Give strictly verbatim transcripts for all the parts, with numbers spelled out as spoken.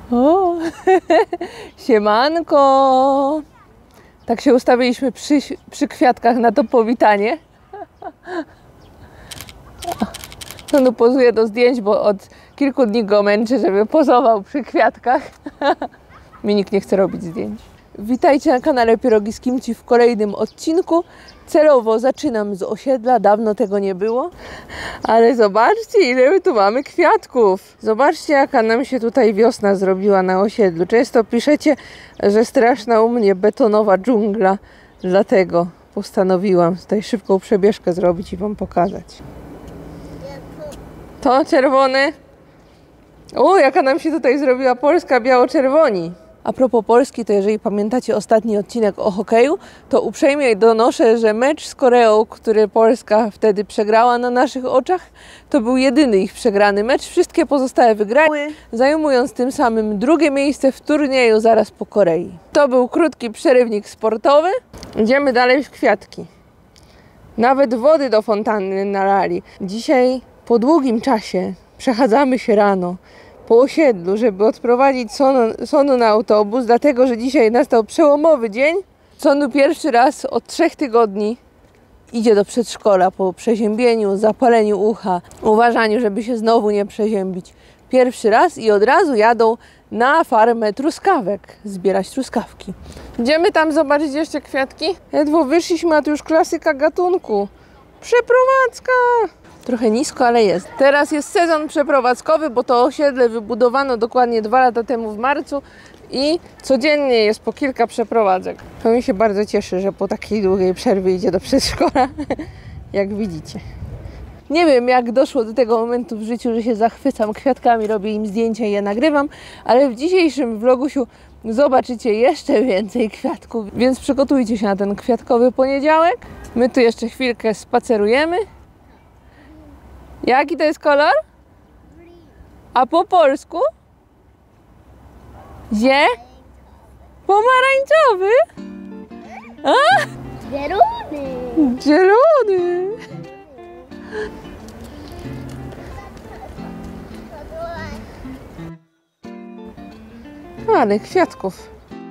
O, siemanko. Tak się ustawiliśmy przy, przy kwiatkach na to powitanie. No pozuje do zdjęć, bo od kilku dni go męczę, żeby pozował przy kwiatkach. Mi nikt nie chce robić zdjęć. Witajcie na kanale Pierogi z Kimchi w kolejnym odcinku. Celowo zaczynam z osiedla, dawno tego nie było. Ale zobaczcie, ile my tu mamy kwiatków. Zobaczcie, jaka nam się tutaj wiosna zrobiła na osiedlu. Często piszecie, że straszna u mnie betonowa dżungla. Dlatego postanowiłam tutaj szybką przebieżkę zrobić i wam pokazać. To czerwony. O, jaka nam się tutaj zrobiła Polska biało-czerwoni. A propos Polski, to jeżeli pamiętacie ostatni odcinek o hokeju, to uprzejmie donoszę, że mecz z Koreą, który Polska wtedy przegrała na naszych oczach, to był jedyny ich przegrany mecz. Wszystkie pozostałe wygrały, zajmując tym samym drugie miejsce w turnieju zaraz po Korei. To był krótki przerywnik sportowy. Idziemy dalej w kwiatki. Nawet wody do fontanny nalali. Dzisiaj po długim czasie przechadzamy się rano po osiedlu, żeby odprowadzić Sonu, Sonu na autobus, dlatego że dzisiaj nastał przełomowy dzień. Sonu pierwszy raz od trzech tygodni idzie do przedszkola po przeziębieniu, zapaleniu ucha, uważaniu, żeby się znowu nie przeziębić. Pierwszy raz i od razu jadą na farmę truskawek, zbierać truskawki. Idziemy tam zobaczyć jeszcze kwiatki? Ledwo wyszliśmy, a tu już klasyka gatunku. Przeprowadzka! Trochę nisko, ale jest. Teraz jest sezon przeprowadzkowy, bo to osiedle wybudowano dokładnie dwa lata temu w marcu i codziennie jest po kilka przeprowadzek. To mi się bardzo cieszy, że po takiej długiej przerwie idzie do przedszkola, jak widzicie. Nie wiem, jak doszło do tego momentu w życiu, że się zachwycam kwiatkami, robię im zdjęcia i je nagrywam, ale w dzisiejszym vlogusiu zobaczycie jeszcze więcej kwiatków, więc przygotujcie się na ten kwiatkowy poniedziałek. My tu jeszcze chwilkę spacerujemy. Jaki to jest kolor? A po polsku? Zie? Pomarańczowy? A? Zielony. Zielony. Ale kwiatków.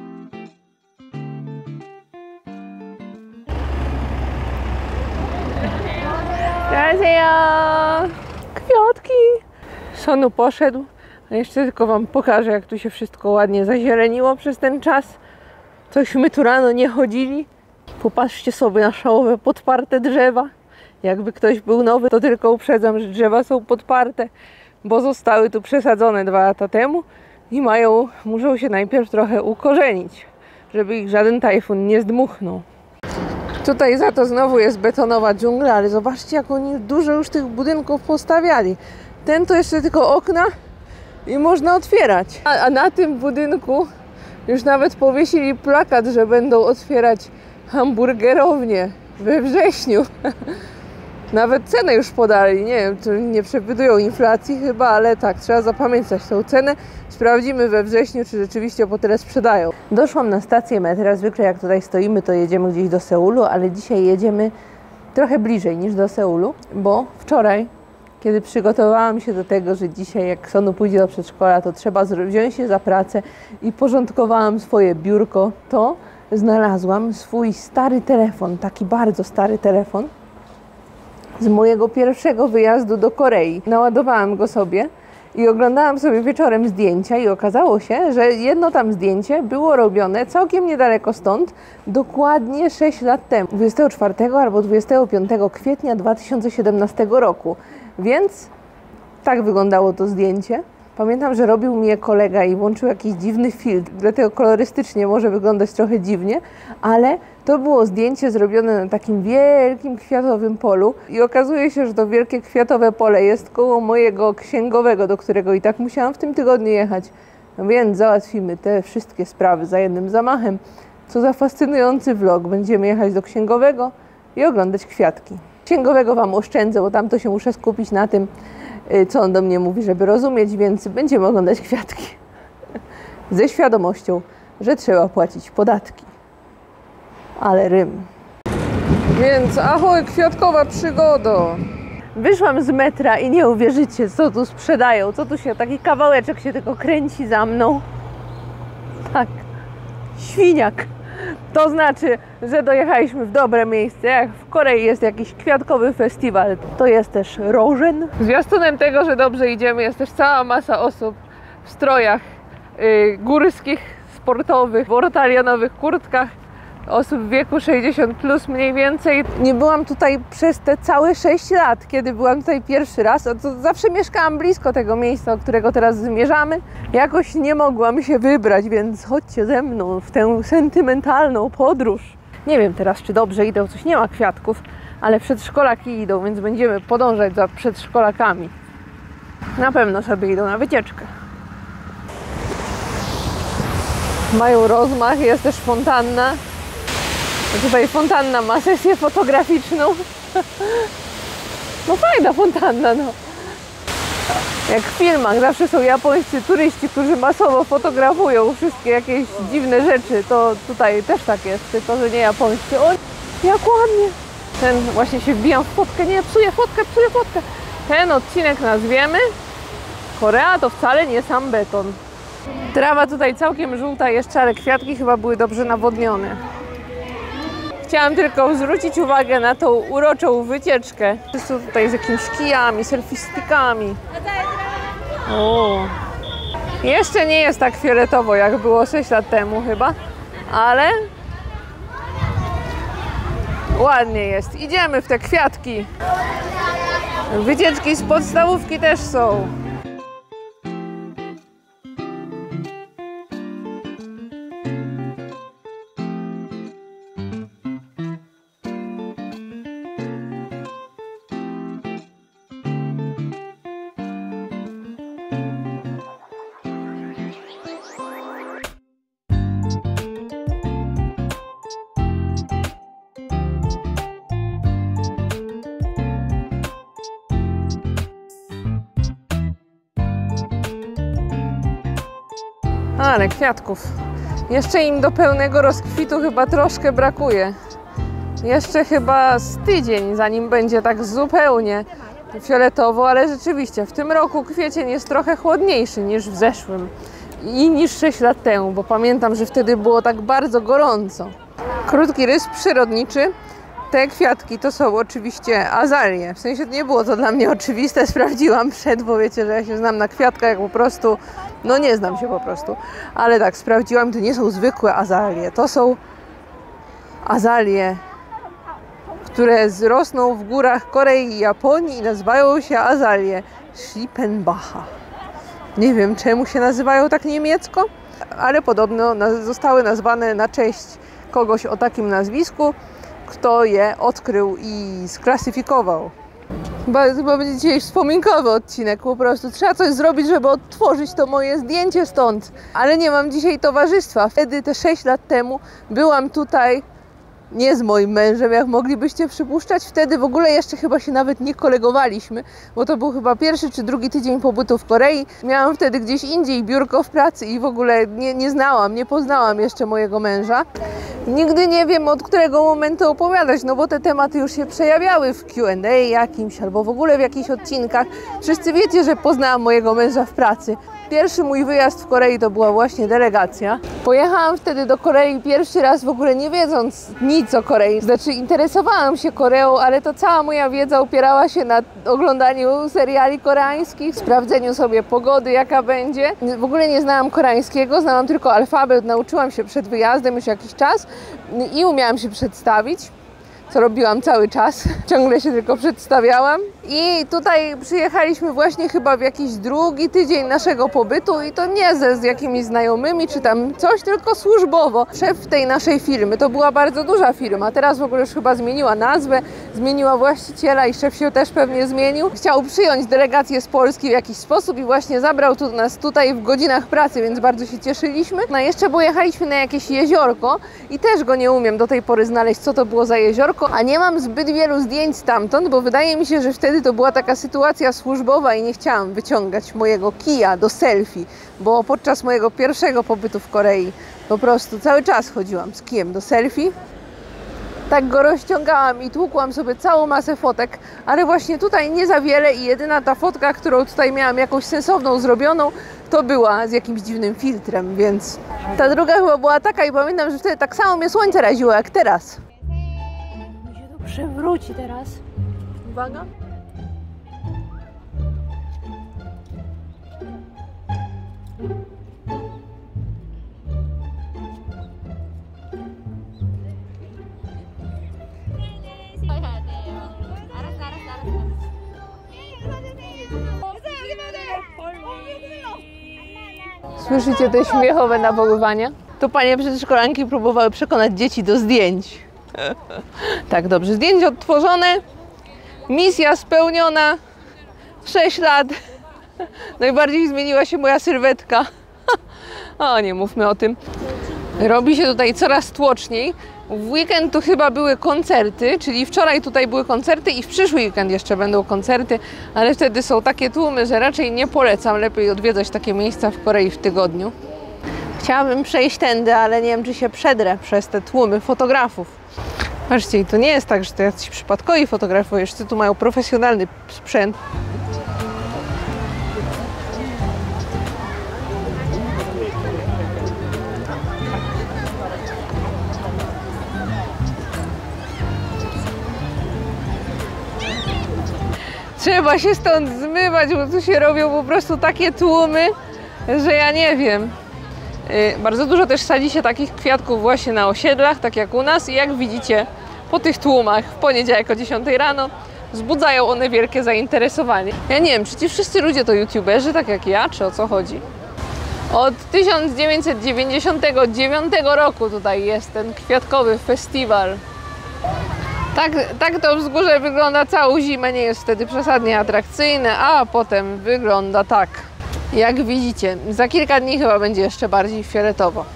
Kwiatki. Sonu poszedł, a jeszcze tylko wam pokażę, jak tu się wszystko ładnie zazieleniło przez ten czas. Cośmy tu rano nie chodzili. Popatrzcie sobie na szałowe podparte drzewa. Jakby ktoś był nowy, to tylko uprzedzam, że drzewa są podparte, bo zostały tu przesadzone dwa lata temu i mają, muszą się najpierw trochę ukorzenić, żeby ich żaden tajfun nie zdmuchnął. Tutaj za to znowu jest betonowa dżungla, ale zobaczcie, jak oni dużo już tych budynków postawiali. Ten to jeszcze tylko okna i można otwierać. A, a na tym budynku już nawet powiesili plakat, że będą otwierać hamburgerownię we wrześniu. Nawet cenę już podali. Nie wiem, czy nie przewidują inflacji chyba, ale tak, trzeba zapamiętać tą cenę. Sprawdzimy we wrześniu, czy rzeczywiście po tyle sprzedają. Doszłam na stację metra. Zwykle jak tutaj stoimy, to jedziemy gdzieś do Seulu, ale dzisiaj jedziemy trochę bliżej niż do Seulu, bo wczoraj, kiedy przygotowałam się do tego, że dzisiaj jak Sonu pójdzie do przedszkola, to trzeba wziąć się za pracę i porządkowałam swoje biurko, to znalazłam swój stary telefon, taki bardzo stary telefon z mojego pierwszego wyjazdu do Korei. Naładowałam go sobie i oglądałam sobie wieczorem zdjęcia i okazało się, że jedno tam zdjęcie było robione całkiem niedaleko stąd, dokładnie sześć lat temu, dwudziestego czwartego albo dwudziestego piątego kwietnia dwa tysiące siedemnastego roku. Więc tak wyglądało to zdjęcie. Pamiętam, że robił mi je kolega i włączył jakiś dziwny filtr, dlatego kolorystycznie może wyglądać trochę dziwnie, ale to było zdjęcie zrobione na takim wielkim kwiatowym polu i okazuje się, że to wielkie kwiatowe pole jest koło mojego księgowego, do którego i tak musiałam w tym tygodniu jechać. No więc załatwimy te wszystkie sprawy za jednym zamachem. Co za fascynujący vlog. Będziemy jechać do księgowego i oglądać kwiatki. Księgowego wam oszczędzę, bo tam to się muszę skupić na tym, co on do mnie mówi, żeby rozumieć, więc będziemy oglądać kwiatki. Ze świadomością, że trzeba płacić podatki. Ale rym. Więc ahoj, kwiatkowa przygoda. Wyszłam z metra i nie uwierzycie, co tu sprzedają. Co tu się, taki kawałeczek się tylko kręci za mną. Tak, świniak. To znaczy, że dojechaliśmy w dobre miejsce. Jak w Korei jest jakiś kwiatkowy festiwal, to jest też rożen. Zwiastunem tego, że dobrze idziemy, jest też cała masa osób w strojach yy, górskich, sportowych, w ortalianowych kurtkach. Osób w wieku sześćdziesiąt plus mniej więcej. Nie byłam tutaj przez te całe sześć lat, kiedy byłam tutaj pierwszy raz. A to zawsze mieszkałam blisko tego miejsca, do którego teraz zmierzamy. Jakoś nie mogłam się wybrać, więc chodźcie ze mną w tę sentymentalną podróż. Nie wiem teraz, czy dobrze idę, coś nie ma kwiatków, ale przedszkolaki idą, więc będziemy podążać za przedszkolakami. Na pewno sobie idą na wycieczkę. Mają rozmach, jest też fontanna. Tutaj fontanna ma sesję fotograficzną. No fajna fontanna, no. Jak w filmach zawsze są japońscy turyści, którzy masowo fotografują wszystkie jakieś dziwne rzeczy, to tutaj też tak jest, tylko że nie japońscy. O, jak ładnie. Ten właśnie się wbijam w fotkę, nie, psuję fotkę, psuję fotkę. Ten odcinek nazwiemy Korea to wcale nie sam beton. Trawa tutaj całkiem żółta jeszcze, ale kwiatki chyba były dobrze nawodnione. Chciałam tylko zwrócić uwagę na tą uroczą wycieczkę. Wszyscy tutaj z jakimiś kijami, selfie-stickami. O. Jeszcze nie jest tak fioletowo, jak było sześć lat temu chyba, ale ładnie jest. Idziemy w te kwiatki. Wycieczki z podstawówki też są. Ale kwiatków. Jeszcze im do pełnego rozkwitu chyba troszkę brakuje. Jeszcze chyba z tydzień, zanim będzie tak zupełnie fioletowo, ale rzeczywiście w tym roku kwiecień jest trochę chłodniejszy niż w zeszłym i niż sześć lat temu, bo pamiętam, że wtedy było tak bardzo gorąco. Krótki rys przyrodniczy. Te kwiatki to są oczywiście azalie. W sensie nie było to dla mnie oczywiste, sprawdziłam przed, bo wiecie, że ja się znam na kwiatkach, jak po prostu, no nie znam się po prostu. Ale tak, sprawdziłam, to nie są zwykłe azalie, to są azalie, które rosną w górach Korei i Japonii i nazywają się azalie Schippenbacha. Nie wiem, czemu się nazywają tak niemiecko, ale podobno zostały nazwane na cześć kogoś o takim nazwisku, kto je odkrył i sklasyfikował. Chyba, chyba będzie dzisiaj wspominkowy odcinek, po prostu trzeba coś zrobić, żeby odtworzyć to moje zdjęcie stąd. Ale nie mam dzisiaj towarzystwa. Wtedy, te sześć lat temu, byłam tutaj nie z moim mężem, jak moglibyście przypuszczać. Wtedy w ogóle jeszcze chyba się nawet nie kolegowaliśmy, bo to był chyba pierwszy czy drugi tydzień pobytu w Korei. Miałam wtedy gdzieś indziej biurko w pracy i w ogóle nie, nie znałam, nie poznałam jeszcze mojego męża. Nigdy nie wiem, od którego momentu opowiadać, no bo te tematy już się przejawiały w Q and A jakimś, albo w ogóle w jakichś odcinkach. Wszyscy wiecie, że poznałam mojego męża w pracy. Pierwszy mój wyjazd w Korei to była właśnie delegacja. Pojechałam wtedy do Korei pierwszy raz w ogóle nie wiedząc nic o Korei. Znaczy interesowałam się Koreą, ale to cała moja wiedza opierała się na oglądaniu seriali koreańskich, sprawdzeniu sobie pogody, jaka będzie. W ogóle nie znałam koreańskiego, znałam tylko alfabet, nauczyłam się przed wyjazdem już jakiś czas i umiałam się przedstawić, co robiłam cały czas. Ciągle się tylko przedstawiałam. I tutaj przyjechaliśmy właśnie chyba w jakiś drugi tydzień naszego pobytu i to nie ze z jakimiś znajomymi czy tam coś, tylko służbowo. Szef tej naszej firmy, to była bardzo duża firma, teraz w ogóle już chyba zmieniła nazwę, zmieniła właściciela i szef się też pewnie zmienił. Chciał przyjąć delegację z Polski w jakiś sposób i właśnie zabrał tu, nas tutaj w godzinach pracy, więc bardzo się cieszyliśmy. No jeszcze pojechaliśmy na jakieś jeziorko i też go nie umiem do tej pory znaleźć, co to było za jeziorko, a nie mam zbyt wielu zdjęć stamtąd, bo wydaje mi się, że wtedy to była taka sytuacja służbowa i nie chciałam wyciągać mojego kija do selfie, bo podczas mojego pierwszego pobytu w Korei po prostu cały czas chodziłam z kijem do selfie. Tak go rozciągałam i tłukłam sobie całą masę fotek, ale właśnie tutaj nie za wiele i jedyna ta fotka, którą tutaj miałam jakąś sensowną zrobioną, to była z jakimś dziwnym filtrem, więc ta druga chyba była taka i pamiętam, że wtedy tak samo mnie słońce raziło jak teraz. Mi się to przewróci teraz. Uwaga. Słyszycie te śmiechowe nawoływania? To panie przedszkolanki próbowały przekonać dzieci do zdjęć. Tak, dobrze. Zdjęcie odtworzone. Misja spełniona. sześć lat. Najbardziej zmieniła się moja sylwetka. O, nie mówmy o tym. Robi się tutaj coraz tłoczniej. W weekend tu chyba były koncerty, czyli wczoraj tutaj były koncerty i w przyszły weekend jeszcze będą koncerty, ale wtedy są takie tłumy, że raczej nie polecam. Lepiej odwiedzać takie miejsca w Korei w tygodniu. Chciałabym przejść tędy, ale nie wiem, czy się przedrę przez te tłumy fotografów. Patrzcie, i to nie jest tak, że to jacyś przypadkowi fotografowie, jeszcze tu mają profesjonalny sprzęt. Trzeba się stąd zmywać, bo tu się robią po prostu takie tłumy, że ja nie wiem. Yy, bardzo dużo też sadzi się takich kwiatków właśnie na osiedlach, tak jak u nas. I jak widzicie, po tych tłumach w poniedziałek o dziesiątej rano wzbudzają one wielkie zainteresowanie. Ja nie wiem, czy ci wszyscy ludzie to youtuberzy, tak jak ja, czy o co chodzi? Od tysiąc dziewięćset dziewięćdziesiątego dziewiątego roku tutaj jest ten kwiatkowy festiwal. Tak, tak to wzgórze wygląda całą zimę, nie jest wtedy przesadnie atrakcyjne, a potem wygląda tak. Jak widzicie, za kilka dni chyba będzie jeszcze bardziej fioletowo.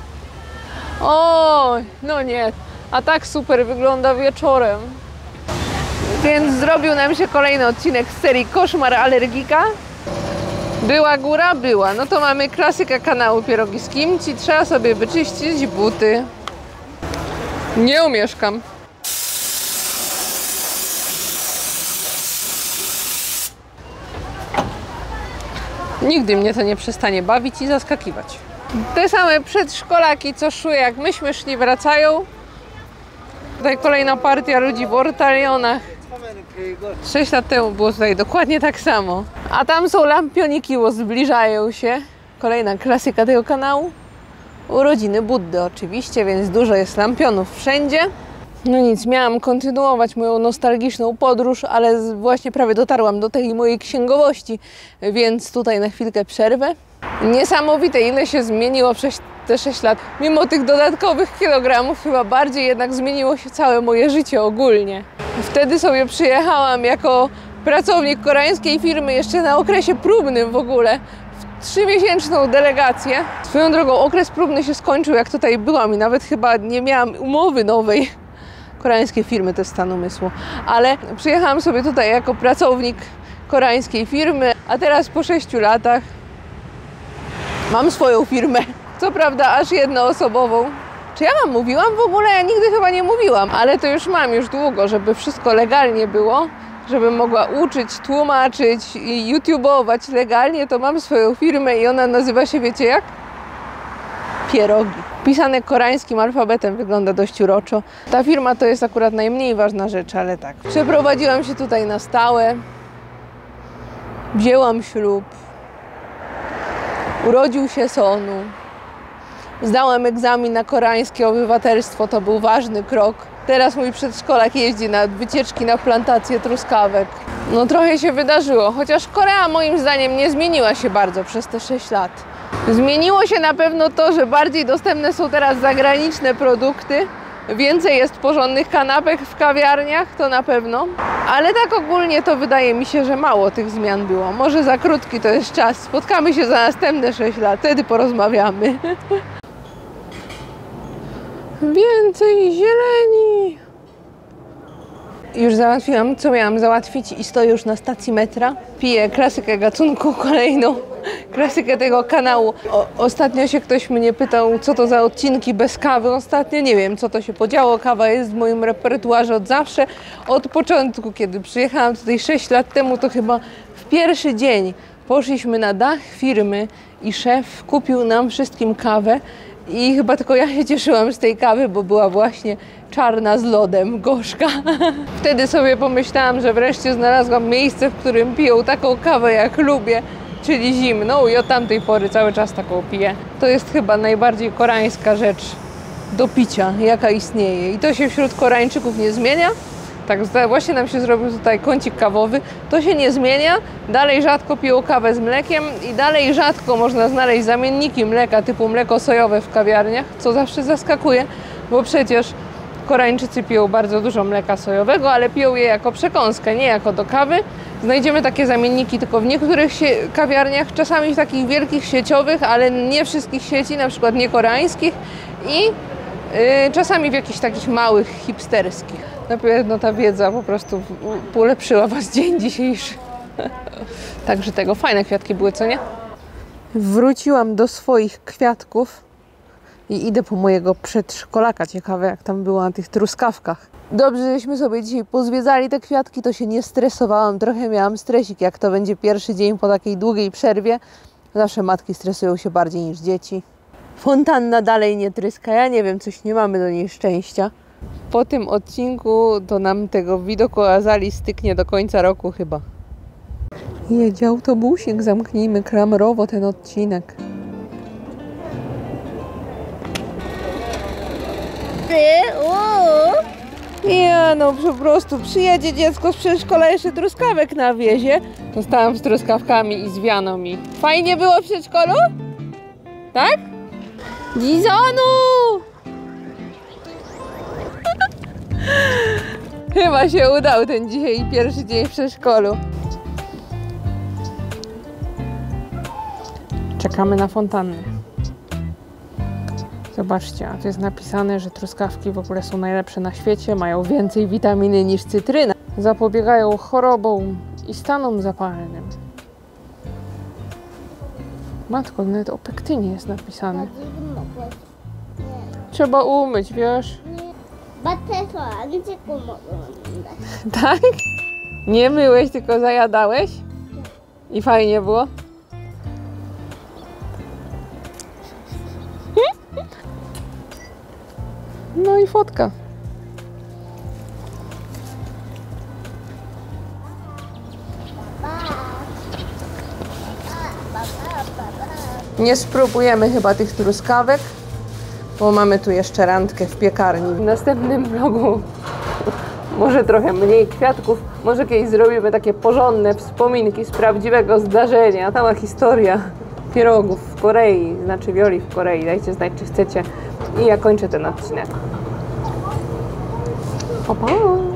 O, no nie, a tak super wygląda wieczorem. Więc zrobił nam się kolejny odcinek z serii Koszmar Alergika. Była góra? Była. No to mamy klasykę kanału Pierogi z Kimchi. Trzeba sobie wyczyścić buty. Nie umieszkam. Nigdy mnie to nie przestanie bawić i zaskakiwać. Te same przedszkolaki, co szły jak myśmy szli, wracają. Tutaj kolejna partia ludzi w ortalionach. sześć lat temu było tutaj dokładnie tak samo. A tam są lampioniki, bo zbliżają się. Kolejna klasyka tego kanału. Urodziny Buddy oczywiście, więc dużo jest lampionów wszędzie. No nic, miałam kontynuować moją nostalgiczną podróż, ale właśnie prawie dotarłam do tej mojej księgowości, więc tutaj na chwilkę przerwę. Niesamowite, ile się zmieniło przez te sześć lat. Mimo tych dodatkowych kilogramów chyba bardziej jednak zmieniło się całe moje życie ogólnie. Wtedy sobie przyjechałam jako pracownik koreańskiej firmy jeszcze na okresie próbnym w ogóle, w trzymiesięczną delegację. Swoją drogą okres próbny się skończył, jak tutaj byłam i nawet chyba nie miałam umowy nowej. Koreańskie firmy to jest stan umysłu, ale przyjechałam sobie tutaj jako pracownik koreańskiej firmy, a teraz po sześciu latach mam swoją firmę. Co prawda aż jednoosobową. Czy ja wam mówiłam w ogóle? Ja nigdy chyba nie mówiłam, ale to już mam już długo, żeby wszystko legalnie było, żebym mogła uczyć, tłumaczyć i youtubować legalnie, to mam swoją firmę i ona nazywa się, wiecie jak? Pierogi. Pisane koreańskim alfabetem, wygląda dość uroczo. Ta firma to jest akurat najmniej ważna rzecz, ale tak. Przeprowadziłam się tutaj na stałe. Wzięłam ślub. Urodził się Sonu. Zdałam egzamin na koreańskie obywatelstwo, to był ważny krok. Teraz mój przedszkolak jeździ na wycieczki na plantację truskawek. No trochę się wydarzyło, chociaż Korea moim zdaniem nie zmieniła się bardzo przez te sześć lat. Zmieniło się na pewno to, że bardziej dostępne są teraz zagraniczne produkty. Więcej jest porządnych kanapek w kawiarniach, to na pewno. Ale tak ogólnie to wydaje mi się, że mało tych zmian było. Może za krótki to jest czas. Spotkamy się za następne sześć lat, wtedy porozmawiamy. Więcej zieleni. Już załatwiłam, co miałam załatwić i stoję już na stacji metra. Piję klasykę gatunku, kolejną klasykę tego kanału. O, ostatnio się ktoś mnie pytał, co to za odcinki bez kawy. Ostatnio nie wiem, co to się podziało. Kawa jest w moim repertuarze od zawsze. Od początku, kiedy przyjechałam tutaj sześć lat temu, to chyba w pierwszy dzień poszliśmy na dach firmy i szef kupił nam wszystkim kawę. I chyba tylko ja się cieszyłam z tej kawy, bo była właśnie czarna z lodem, gorzka. Wtedy sobie pomyślałam, że wreszcie znalazłam miejsce, w którym piją taką kawę, jak lubię, czyli zimną, i od tamtej pory cały czas taką piję. To jest chyba najbardziej koreańska rzecz do picia, jaka istnieje. I to się wśród Koreańczyków nie zmienia. Tak właśnie nam się zrobił tutaj kącik kawowy. To się nie zmienia. Dalej rzadko piją kawę z mlekiem i dalej rzadko można znaleźć zamienniki mleka typu mleko sojowe w kawiarniach, co zawsze zaskakuje, bo przecież Koreańczycy piją bardzo dużo mleka sojowego, ale piją je jako przekąskę, nie jako do kawy. Znajdziemy takie zamienniki tylko w niektórych kawiarniach, czasami w takich wielkich sieciowych, ale nie wszystkich sieci, na przykład nie koreańskich, i yy, czasami w jakichś takich małych, hipsterskich. Na pewno ta wiedza po prostu polepszyła was dzień dzisiejszy. Także tego, fajne kwiatki były, co nie? Wróciłam do swoich kwiatków i idę po mojego przedszkolaka. Ciekawe, jak tam było na tych truskawkach. Dobrze, żeśmy sobie dzisiaj pozwiedzali te kwiatki, to się nie stresowałam. Trochę miałam stresik, jak to będzie pierwszy dzień po takiej długiej przerwie. Zawsze matki stresują się bardziej niż dzieci. Fontanna dalej nie tryska. Ja nie wiem, coś nie mamy do niej szczęścia. Po tym odcinku to nam tego widoku Azalii styknie do końca roku chyba. Jedzie autobusik, zamknijmy klamerowo ten odcinek. Nie no, po prostu przyjedzie dziecko z przedszkola, jeszcze truskawek nawiezie. Zostałam z truskawkami i z wianą mi. Fajnie było w przedszkolu? Tak? Dizonu! Chyba się udał ten dzisiaj pierwszy dzień w przedszkolu. Czekamy na fontannę. Zobaczcie, a tu jest napisane, że truskawki w ogóle są najlepsze na świecie, mają więcej witaminy niż cytryna, zapobiegają chorobom i stanom zapalnym. Matko, nawet o pektynie jest napisane. Trzeba umyć, wiesz? Tak? Nie myłeś, tylko zajadałeś? I fajnie było? No i fotka. Nie spróbujemy chyba tych truskawek, bo mamy tu jeszcze randkę w piekarni. W następnym vlogu może trochę mniej kwiatków, może kiedyś zrobimy takie porządne wspominki z prawdziwego zdarzenia. Cała historia pierogów w Korei, znaczy wioli w Korei. Dajcie znać, czy chcecie. I ja kończę ten odcinek. Pa, pa.